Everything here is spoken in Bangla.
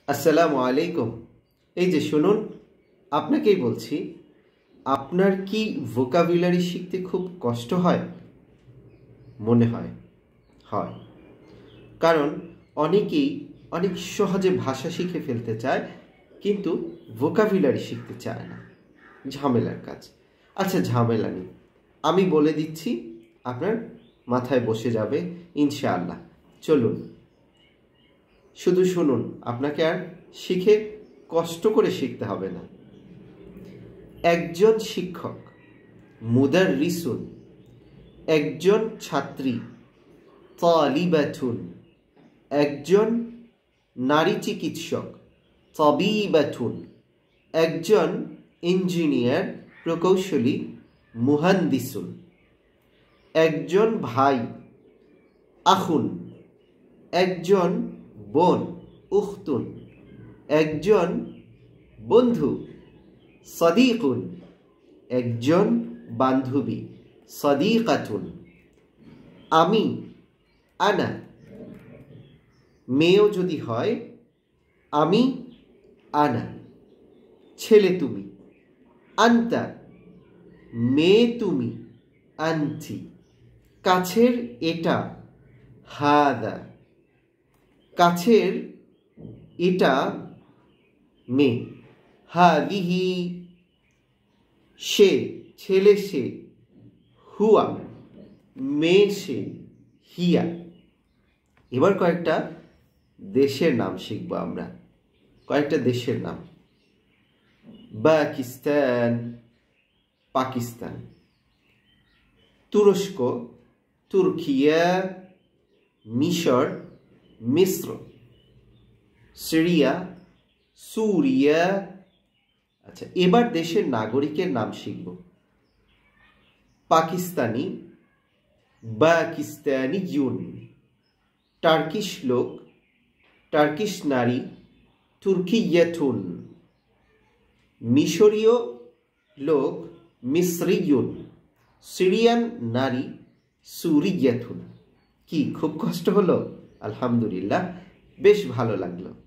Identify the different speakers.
Speaker 1: আসসালামু আলাইকুম। এই যে শুনুন, আপনাকেই বলছি, আপনার কি ভোকাবুলারি শিখতে খুব কষ্ট হয়? মনে হয় হয় কারণ অনেকেই অনেক সহজে ভাষা শিখে ফেলতে চায়, কিন্তু ভোকাবুলারি শিখতে চায় না। ঝামেলার কাজ। আচ্ছা, ঝামেলা নেই, আমি বলে দিচ্ছি, আপনার মাথায় বসে যাবে ইনশাআল্লাহ। চলুন, শুধু শুনুন, আপনাকে আর শিখে কষ্ট করে শিখতে হবে না। একজন শিক্ষক, মুদাররিসুন; একজন ছাত্রী, তালিবাতুন; একজন নারী চিকিৎসক, তাবিবাতুন; একজন ইঞ্জিনিয়ার প্রকৌশলী, মুহান্দিসুন; একজন ভাই, আখুন; একজন বোন, উখতুন; একজন বন্ধু, সদীকুন; একজন বান্ধবী, সদীকাতুন; আমি, আনা; মেয়েও যদি হয়, আমি, আনা; ছেলে তুমি, আন্তা; মেয়ে তুমি, আনতি; কাছের এটা, হাদা; কাছের এটা মেয়ে, হাদিহি; সে, ছেলে সে, হুয়া; মেয়ে সে, হিয়া। এবার কয়েকটা দেশের নাম শিখব আমরা। কয়েকটা দেশের নাম: পাকিস্তান, পাকিস্তান; তুরস্ক, তুর্কিয়া; মিশর, মিস্র; সিরিয়া, সুরিয়া। আচ্ছা, এবার দেশের নাগরিকের নাম শিখব। পাকিস্তানি, পাকিস্তানিয়ুন; টার্কিশ লোক, টার্কিশ নারী, তুর্কিয়াতুন; মিশরীয় লোক, মিসরিয়ুন; সিরিয়ান নারী, সুরিয়াতুন। কি খুব কষ্ট হলো? আলহামদুলিল্লাহ, বেশ ভালো লাগলো।